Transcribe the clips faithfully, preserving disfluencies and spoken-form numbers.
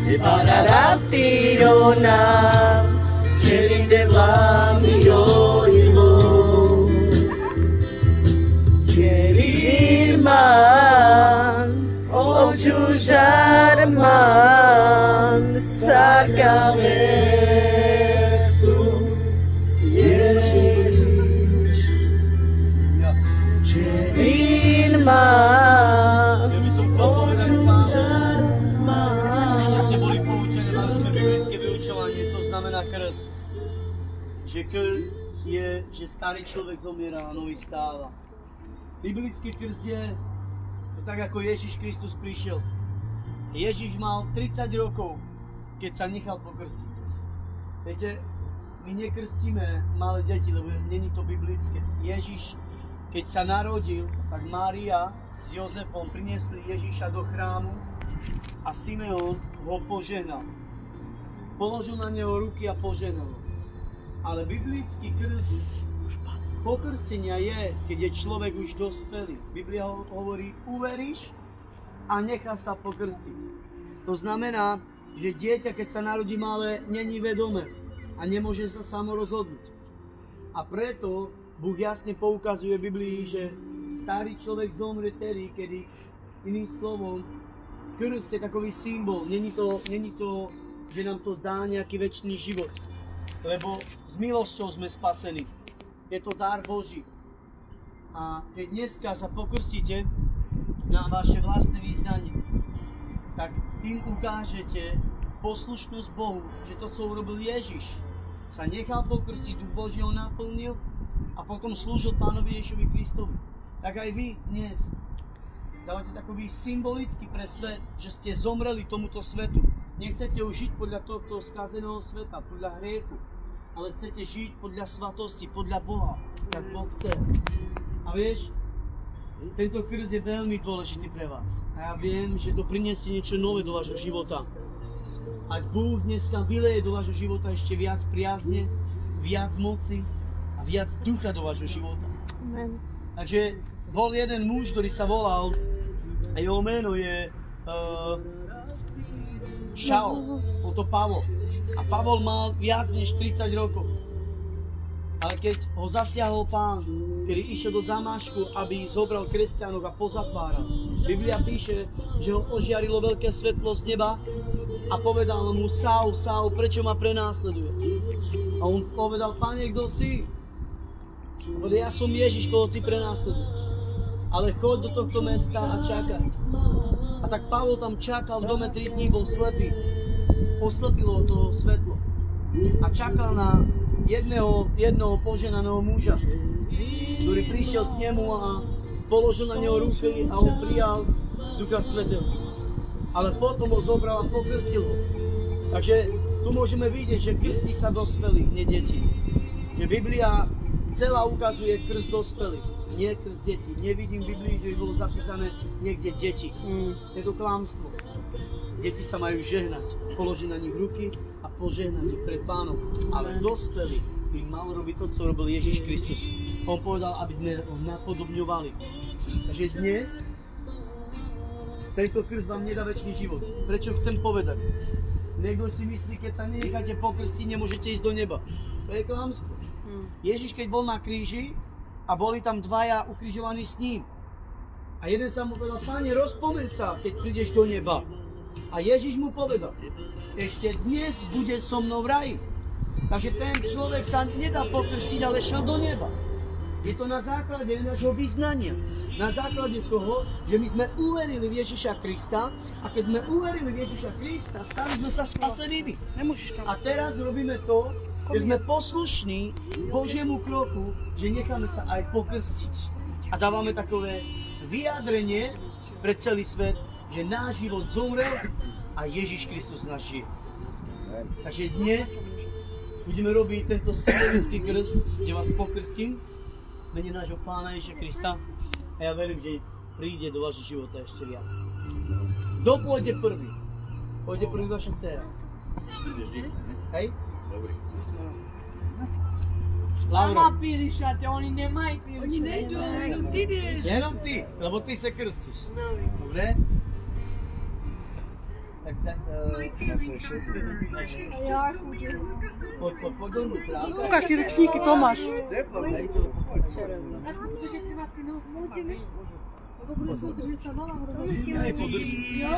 Pararatiro nám, Jerinde vlámi ojivo. Jerirman, očužarman, sakamestu, Ježíš. Jerirman, krst. Že krst je, že starý človek zomiera a nový stáva. Biblický krst je tak, ako Ježiš Kristus prišiel. Ježiš mal tridsať rokov, keď sa nechal pokrstiť. Viete, my nekrstíme malé deti, lebo není to biblické. Ježiš, keď sa narodil, tak Mária s Jozefom priniesli Ježiša do chrámu a Simeon ho požehnal. Položil na neho ruky a poženal. Ale biblický krst pokrstenia je, keď je človek už dospelý. Biblia hovorí, uveríš a nechá sa pokrstiť. To znamená, že dieťa, keď sa narodí malé, není vedomé a nemôže sa samo rozhodnúť. A preto Boh jasne poukazuje v Biblii, že starý človek zomrie tedy, kedy, iným slovom, krst je takový symbol. Není to, není to že nám to dá nejaký večný život. Lebo s milosťou sme spasení. Je to dar Boží. A keď dneska sa pokrstíte na vaše vlastné význanie, tak tým ukážete poslušnosť Bohu, že to, co urobil Ježiš, sa nechal pokrstiť, Duch Boží ho naplnil a potom slúžil Pánovi Ježišovi Kristovi. Tak aj vy dnes dávate takový symbolický pre svet, že ste zomreli tomuto svetu. Nechcete už žiť podľa tohto skazeného sveta, podľa hriechu, ale chcete žiť podľa svatosti, podľa Boha, jak Boh chce. A vieš, tento krst je veľmi dôležitý pre vás. A ja viem, že to priniesie niečo nové do vášho života. Ať Boh dneska vyleje do vášho života ešte viac priazne, viac moci a viac ducha do vášho života. Amen. Takže bol jeden muž, ktorý sa volal, a jeho meno je uh, Šaul, bol to Pavol. A Pavol mal viac než tridsať rokov. Ale keď ho zasiahol Pán, ktorý išiel do Damašku, aby zobral kresťanov a pozatváral, Biblia píše, že ho ožiarilo veľké svetlo z neba a povedal mu, Saul, Saul, prečo ma prenásleduješ? A on povedal, Pane, kto si? Povedal, ja som Ježiš, koho ty prenásleduješ. Ale choď do tohto mesta a čakaj. A tak Pavol tam čakal v dome tri dní, bol slepý. Poslepilo to svetlo. A čakal na jedného, jedného poženaného muža, ktorý prišiel k nemu a položil na neho ruky a on prijal Ducha Svätého. Ale potom ho zobral a pokrstil ho. Takže tu môžeme vidieť, že krstí sa dospelí, nie deti. Že Biblia celá ukazuje krst dospelých, nie krst detí. Nevidím v Biblii, že by bolo zapísané niekde deti. Mm. Je to klamstvo. Deti sa majú žehnať, položiť na nich ruky a požehnať ich pred Pánom. Ale dospelí by mal robiť to, co robil Ježiš Kristus. On povedal, aby sme ho napodobňovali. Takže dnes tento krst vám nedá večný život. Prečo chcem povedať? Niekto si myslí, keď sa nenecháte pokrstiť, nemôžete ísť do neba. To je klamstvo. Hmm. Ježiš, keď bol na kríži a boli tam dvaja ukrižovaní s ním. A jeden sa mu povedal, Pane, rozpomeň sa, keď prídeš do neba. A Ježiš mu povedal, ešte dnes bude so mnou v raji. Takže ten človek sa nedá pokrstiť, ale šel do neba. Je to na základe nášho vyznania. Na základe toho, že my sme uverili v Ježiša Krista a keď sme uverili v Ježiša Krista, stali sme sa spasenými. A teraz robíme to, že sme poslušní Božiemu kroku, že necháme sa aj pokrstiť. A dávame takové vyjadrenie pre celý svet, že náš život zomrel a Ježiš Kristus náš žije. Takže dnes budeme robiť tento symbolický krst, kde vás pokrstím v mene nášho Pána Ježiša Krista. A ja verím, že príde do vášho života ešte viac. Kto pôjde prvý? Pôjde prvý vaša dcera. Hej? Dobrý. Lauro. Mama pilišate, oni nemajú pilišate. Oni nejdú, jenom ty jdeš. Jenom ty, lebo ty sa krstíš. Dobre? Tak tak... Já chudě. Pojď, pojď, pojď dovnútra. Ukáž ty ručníky, Tomáš. Protože ty máš ty nohy. Nebo bude soudržit sa mala hromadu. Hej, podrž. Jo?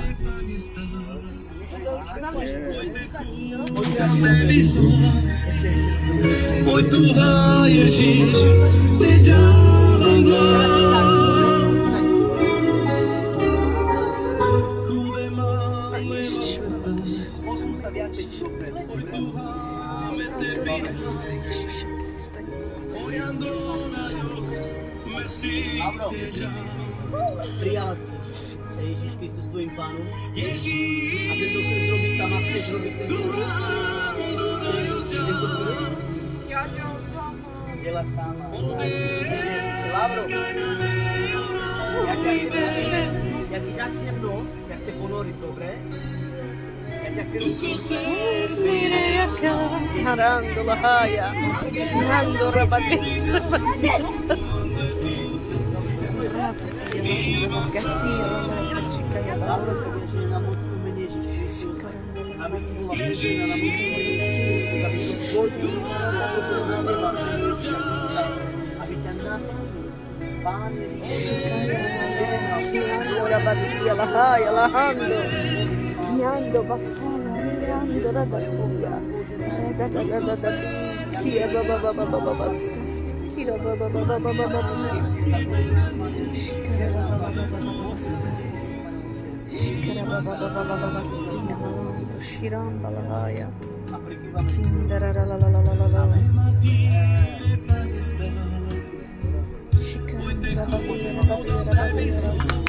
Pojď tu Ježíš, ty dávám glás. Kude máme cestas, Posun sa viacej dopredu. máme tebe. Hoy ando na Dios, Mesíš te llama. Prijal si Ježíš Kristus tvojim pánom. Ježíš, A tento krok robí sama, chceš robiť ten tu krok. amo na Dios. Já dělám sama. Dělá sama. Lavro, jak, jak, jak ti zatnem nos, jak te ponorí, dobre? Jak ťa krúti. Harando lahaya. Nando rabati. Lavro sa vieš na mocnú mene Ježíš Kristus, aby si bola požená na mocnú mene Ježíš Kristus, aby si svojím nakopil na neba, aby ťa naplnil Pán Ježíš Kristus. Rabati lahaya lahando. Nyando basala, nyando radakuya. Radadadadada. Kia baba baba baba bas. Kira baba baba baba baba. Shikara baba baba baba. Shikara baba baba baba bas. Nyando shiram balahaya. Kindara la la la la la la. Shikara baba baba baba baba.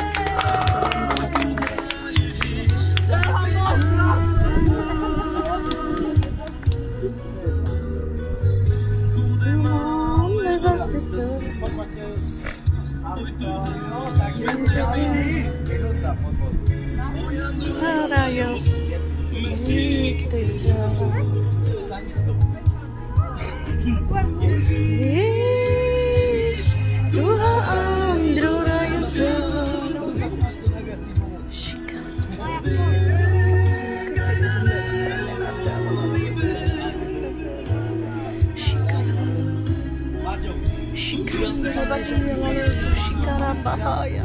Para Dios, te llamo. Yes, Tuhan Androra Yusuf. Shika. Shika. Shika. Shikara bahaya.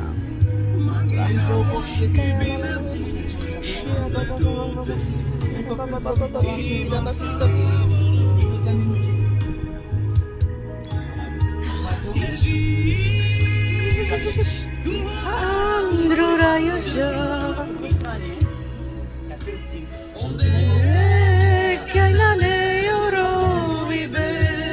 Androra Yusuf. Kainane yoro vive.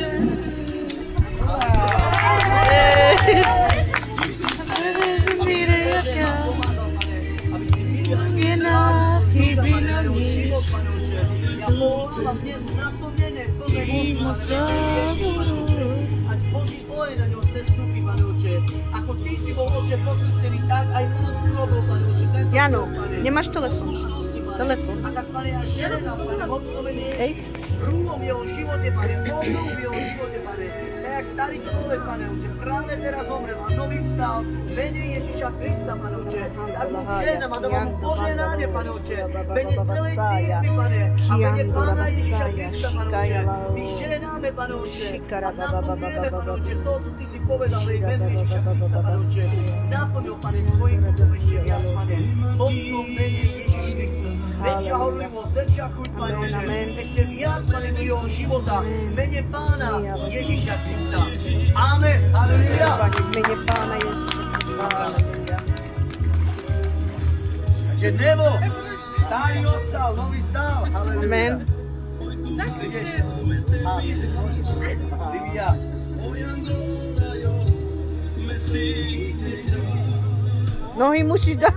Ať Boží oheň na ňom sestúpi, Pane Oče. Ako Ty si bol, Oče, pokrstený, tak aj on urobil, Pane Oče. Jano, nemáš telefon? Telefon. A tak, Pane, ja žehnám, Pane, mocno mene Hej. rúhom v jeho živote, Pane, obnovu v jeho živote, Pane. Tak jak starý človek, Pane Oče, práve teraz zomrel a nový vstal, mene Ježiša Krista, Pane Oče. Tak mu žehnám a dávam mu poženáne, Pane Oče. Mene celej církvi, Pane, a mene Pána Ježiša Krista, Pane Oče. My žehnáme, Pane Oče, a naplňujeme, Pane Oče, to, čo Ty si povedal, v mene Ježiša Krista, Pane Oče. Naplň ho, Pane, svojím duchom ešte viac, Pane. Mocno v mene Ježiš Kristus. Väčšia horlivosť, väčšia chuť, Pane Oče. Ešte viac, Pane, do jeho života. V mene Pána Ježiša Krista. Amen. Halleluja. V mene Pána Ježiša Krista. Halleluja. Takže nebo, starý ostal, nový stal. Halleluja. Amen. Ideš. Amen. Halleluja. Nohy musíš dát.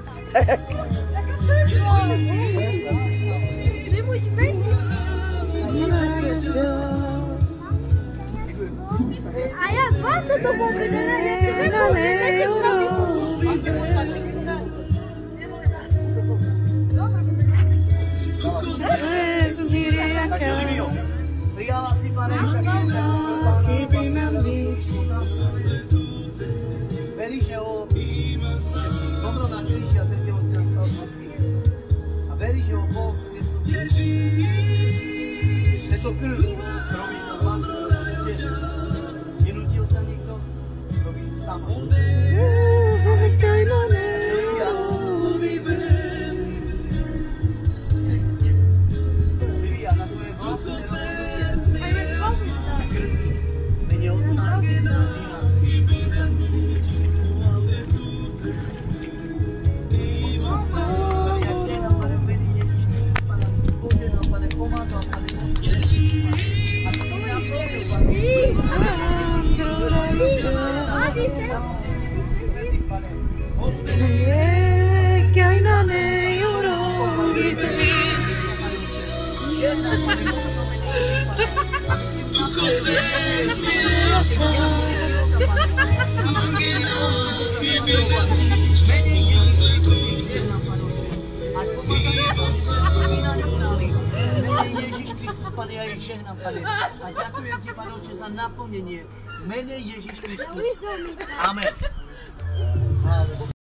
A já zvládnu to povedené, já si Prijala si, Pane, však veríš, že ho zomrel na kríži a ten tě odtiaľ stal z a veríš, Tato krv, robíš na lásku, je nutil ťa niekto, robíš to sama. Vyvíja na tvoje vlastné rozhodnutie. Krstí. Mene Otca i Syna. Tu concedis mirasa, Ježiš Kristus, Pane, ja ich žehnám, Pane. A ďakujem Ti, Pane Oče, za naplnenie. V mene Ježiš Kristus. Amen.